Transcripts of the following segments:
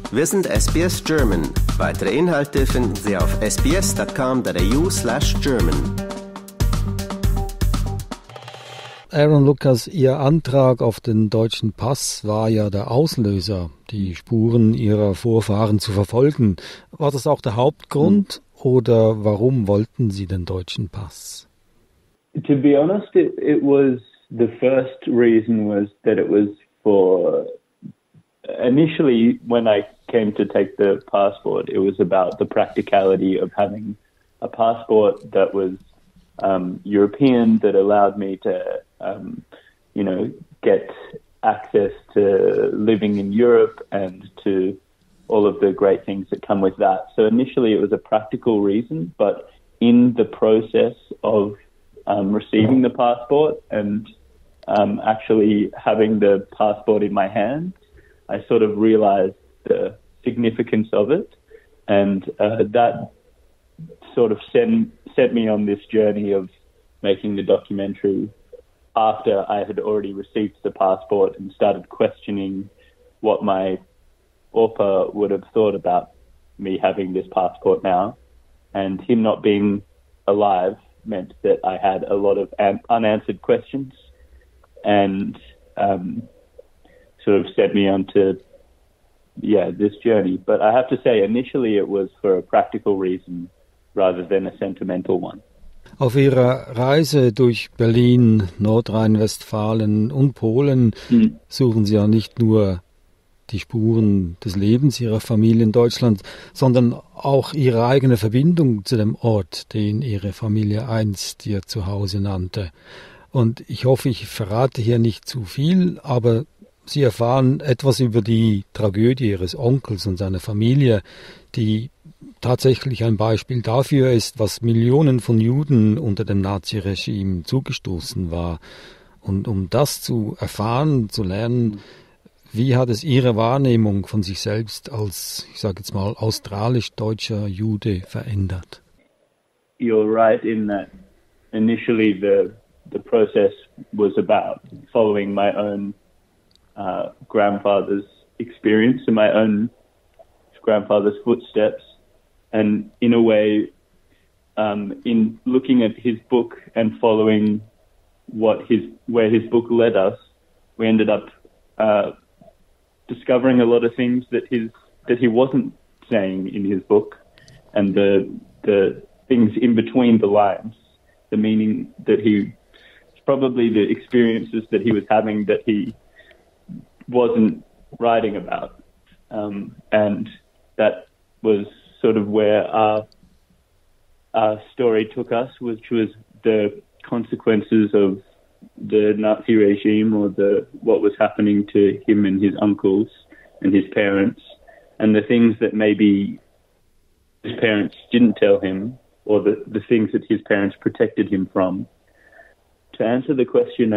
Wir sind SBS German. Weitere Inhalte finden Sie auf sbs.com.au/German. Aaron Lucas, Ihr Antrag auf den deutschen Pass war ja der Auslöser, die Spuren Ihrer Vorfahren zu verfolgen. War das auch der Hauptgrund oder warum wollten Sie den deutschen Pass? To be honest, it was the first reason was that it was for initially when I came to take the passport, it was about the practicality of having a passport that was European, that allowed me to, get access to living in Europe and to all of the great things that come with that. So initially it was a practical reason, but in the process of receiving the passport and actually having the passport in my hand, I sort of realized the significance of it, and that sort of set me on this journey of making the documentary after I had already received the passport and started questioning what my Opa would have thought about me having this passport now. And him not being alive meant that I had a lot of unanswered questions, and sort of set me onto this journey. But I have to say, initially it was for a practical reason rather than a sentimental one. Auf Ihrer Reise durch Berlin, Nordrhein-Westfalen und Polen suchen Sie ja nicht nur die Spuren des Lebens Ihrer Familie in Deutschland, sondern auch Ihre eigene Verbindung zu dem Ort, den Ihre Familie einst ihr Zuhause nannte. Und ich hoffe, ich verrate hier nicht zu viel, aber Sie erfahren etwas über die Tragödie Ihres Onkels und seiner Familie, die tatsächlich ein Beispiel dafür ist, was Millionen von Juden unter dem Naziregime zugestoßen war. Und um das zu erfahren, zu lernen, wie hat es Ihre Wahrnehmung von sich selbst als, ich sage jetzt mal, australisch-deutscher Jude verändert? You're right in that initially the process was about following my own grandfather's experience and my own grandfather's footsteps. And in a way, in looking at his book and following where his book led us, we ended up discovering a lot of things that he wasn't saying in his book, and the things in between the lines, the meaning that probably the experiences that he was having that he wasn't writing about, and that was sort of where our story took us, which was the consequences of the Nazi regime, or what was happening to him and his uncles and his parents, and the things that maybe his parents didn't tell him, or the things that his parents protected him from. To answer the question,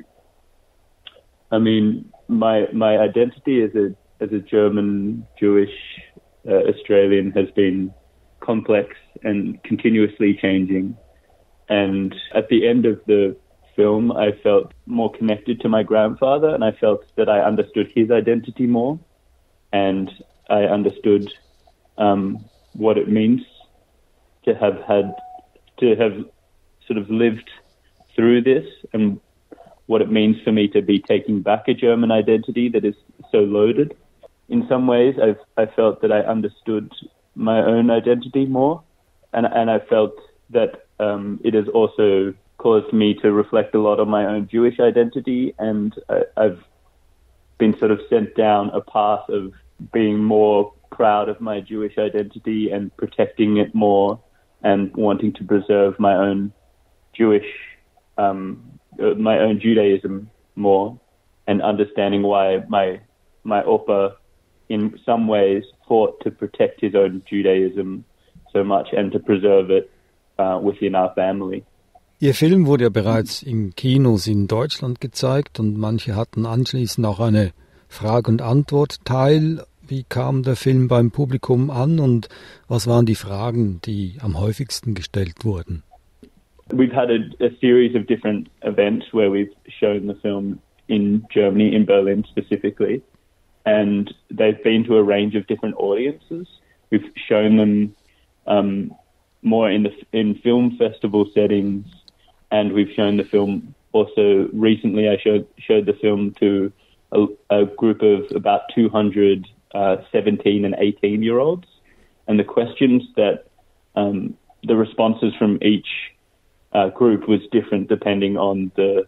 my identity as a German Jewish Australian has been complex and continuously changing. And at the end of the film, I felt more connected to my grandfather, and I felt that I understood his identity more, and I understood what it means to have sort of lived through this, and what it means for me to be taking back a German identity that is so loaded. In some ways, I felt that I understood my own identity more, and I felt that it has also caused me to reflect a lot on my own Jewish identity, and I've been sort of sent down a path of being more proud of my Jewish identity and protecting it more, and wanting to preserve my own my own Judaism more, and understanding why my Opa in some ways fought to protect his own Judaism so much and to preserve it within our family. Ihr Film wurde ja bereits in Kinos in Deutschland gezeigt und manche hatten anschließend auch eine Frage- und Antwort-Teil. Wie kam der Film beim Publikum an und was waren die Fragen, die am häufigsten gestellt wurden? We've had a series of different events where we've shown the film in Germany, in Berlin specifically. and they've been to a range of different audiences. We've shown them more in film festival settings, and we've shown the film also recently. I showed the film to a group of about 200 17 and 18-year-olds, and the questions that the responses from each group was different depending on the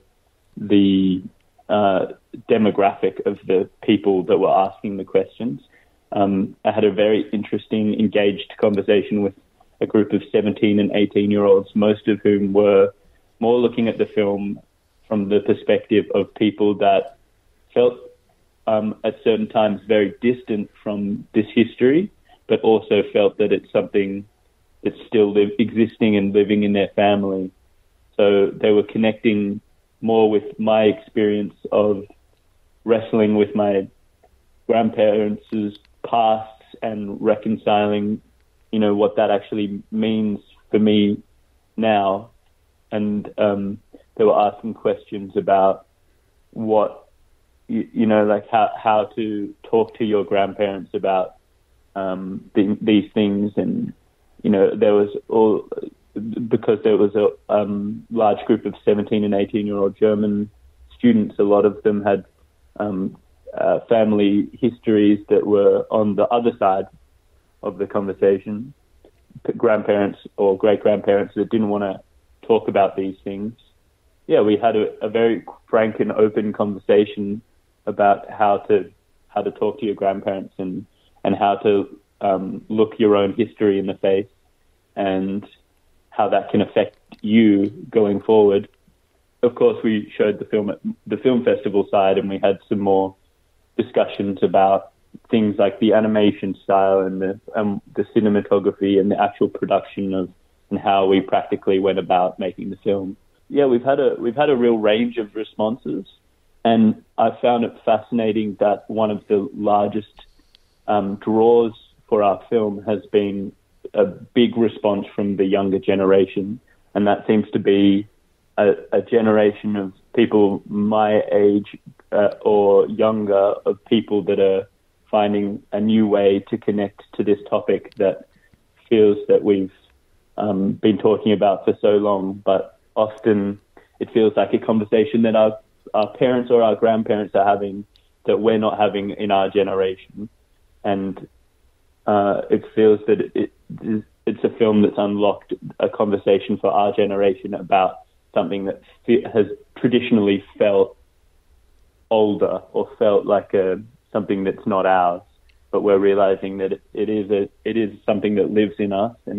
demographic of the people that were asking the questions. I had a very interesting, engaged conversation with a group of 17 and 18-year-olds, most of whom were more looking at the film from the perspective of people that felt at certain times very distant from this history, but also felt that it's something that's still existing and living in their family. So they were connecting more with my experience of wrestling with my grandparents' pasts and reconciling, what that actually means for me now. And they were asking questions about what, like how to talk to your grandparents about these things. And, there was because there was a large group of 17 and 18-year-old German students, a lot of them had family histories that were on the other side of the conversation, grandparents or great-grandparents that didn't want to talk about these things. Yeah, we had a very frank and open conversation about how to talk to your grandparents and how to look your own history in the face and how that can affect you going forward. Of course, we showed the film at the film festival side, and we had some more discussions about things like the animation style and the cinematography and the actual production of and how we practically went about making the film. Yeah, we've had a real range of responses, and I found it fascinating that one of the largest draws for our film has been a big response from the younger generation, and that seems to be a generation of people my age or younger, of people that are finding a new way to connect to this topic that feels that we've been talking about for so long, but often it feels like a conversation that our parents or our grandparents are having that we're not having in our generation. And it feels that it's a film that's unlocked a conversation for our generation about something that has traditionally felt older or felt like something that's not ours, but we're realizing that it is something that lives in us, and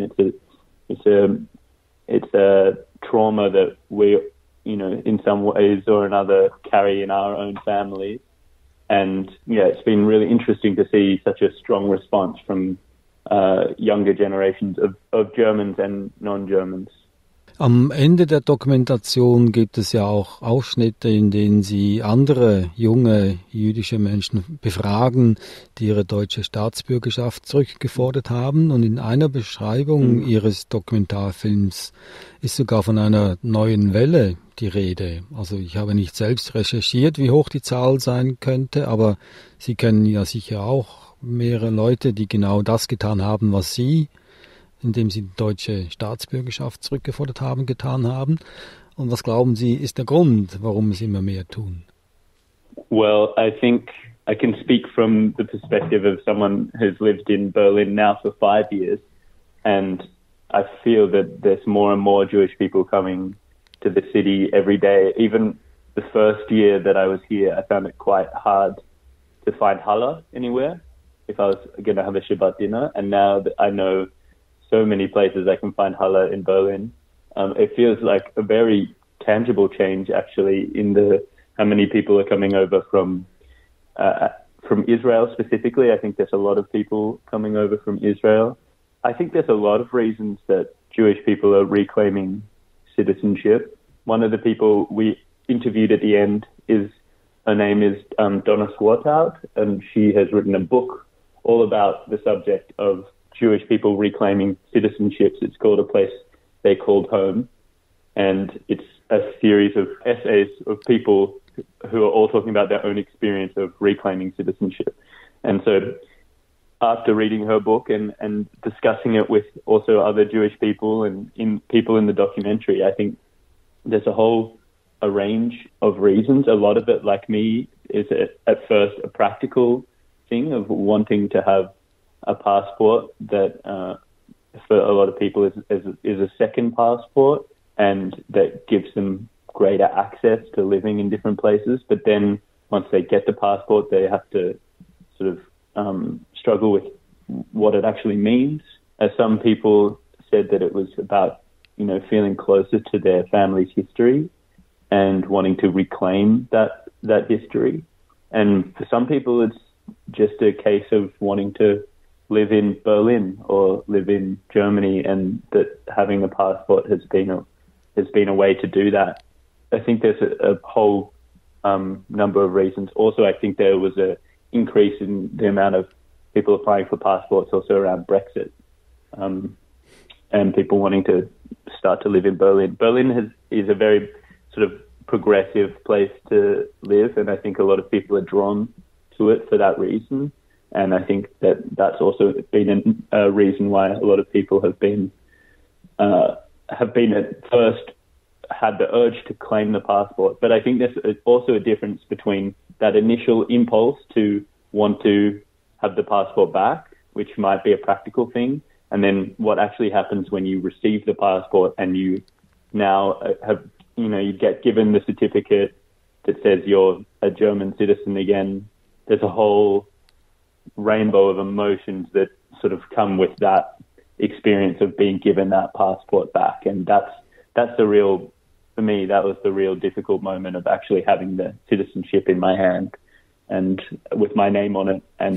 it's a trauma that we, in some ways or another carry in our own families. And yeah, it's been really interesting to see such a strong response from younger generations of Germans and non-Germans. Am Ende der Dokumentation gibt es ja auch Ausschnitte, in denen Sie andere junge jüdische Menschen befragen, die ihre deutsche Staatsbürgerschaft zurückgefordert haben. Und in einer Beschreibung Ihres Dokumentarfilms ist sogar von einer neuen Welle die Rede. Also ich habe nicht selbst recherchiert, wie hoch die Zahl sein könnte, aber Sie kennen ja sicher auch mehrere Leute, die genau das getan haben, was Sie, indem sie die deutsche Staatsbürgerschaft zurückgefordert haben, getan haben. Und was glauben Sie, ist der Grund, warum es immer mehr tun? Well, I think I can speak from the perspective of someone who's lived in Berlin now for 5 years, and I feel that there's more and more Jewish people coming to the city every day. Even the first year that I was here, I found it quite hard to find challah anywhere if I was going to have a Shabbat dinner, and now that I know so many places I can find challah in Berlin, it feels like a very tangible change actually in how many people are coming over from Israel specifically. I think there's a lot of people coming over from Israel. I think there's a lot of reasons that Jewish people are reclaiming citizenship. One of the people we interviewed at the end her name is Donna Swartout, and she has written a book all about the subject of Jewish people reclaiming citizenships. It's called A Place They Called Home, and it's a series of essays of people who are all talking about their own experience of reclaiming citizenship. And so after reading her book and discussing it with also other Jewish people and people in the documentary, I think there's a range of reasons. A lot of it, like me, is at first a practical thing of wanting to have a passport that for a lot of people is a second passport, and that gives them greater access to living in different places. But then once they get the passport, they have to sort of struggle with what it actually means. As some people said that it was about, feeling closer to their family's history and wanting to reclaim that history. And for some people, it's just a case of wanting to live in Berlin or live in Germany, and that having a passport has been a way to do that. I think there's a whole number of reasons. Also, I think there was an increase in the amount of people applying for passports also around Brexit, and people wanting to start to live in Berlin. Berlin is a very sort of progressive place to live, and I think a lot of people are drawn to it for that reason. And I think that's also been a reason why a lot of people have been at first had the urge to claim the passport. But I think there's also a difference between that initial impulse to want to have the passport back, which might be a practical thing, and then what actually happens when you receive the passport and you now have, you get given the certificate that says you're a German citizen again. There's a whole rainbow of emotions that sort of come with that experience of being given that passport back. And that's the real, for me, that was the real difficult moment of actually having the citizenship in my hand and with my name on it and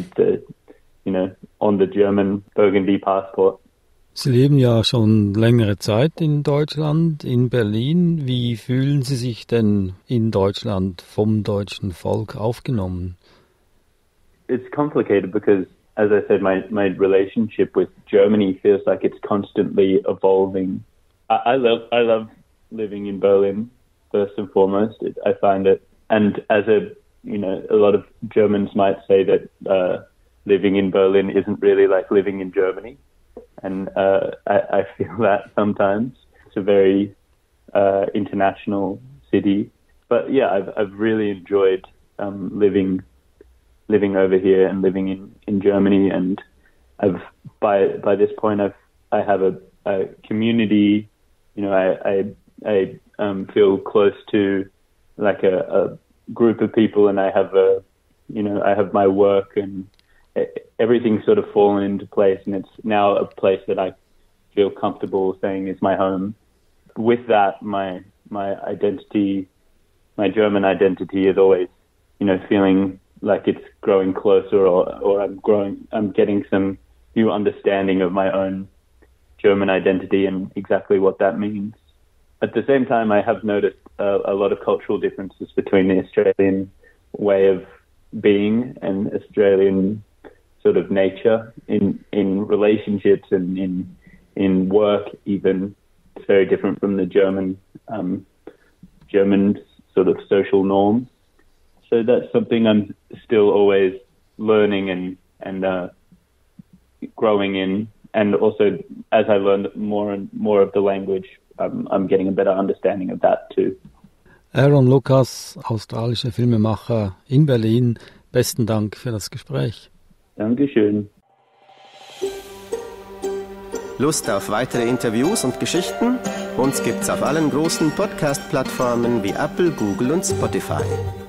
on the German Burgundy passport. Sie leben ja schon längere Zeit in Deutschland, in Berlin. Wie fühlen Sie sich denn in Deutschland vom deutschen Volk aufgenommen? It's complicated because, as I said, my relationship with Germany feels like it's constantly evolving. I love living in Berlin, first and foremost. I find it, and as a lot of Germans might say that living in Berlin isn't really like living in Germany. And I feel that sometimes. It's a very international city. But yeah, I've really enjoyed living over here and living in Germany. And I've by this point I have a community. I feel close to like a group of people, and I have my work, and everything's sort of fallen into place, and it's now a place that I feel comfortable saying is my home. With that, my identity, my German identity is always, feeling like it's growing closer, or I'm getting some new understanding of my own German identity and exactly what that means. At the same time, I have noticed a lot of cultural differences between the Australian way of being and Australian sort of nature in relationships and in work even. It's very different from the German sort of social norms. So that's something I'm still always learning and growing in. And also, as I learn more and more of the language, I'm getting a better understanding of that too. Aaron Lucas, australischer Filmemacher in Berlin. Besten Dank für das Gespräch. Dankeschön. Lust auf weitere Interviews und Geschichten? Uns gibt's auf allen großen Podcast-Plattformen wie Apple, Google und Spotify.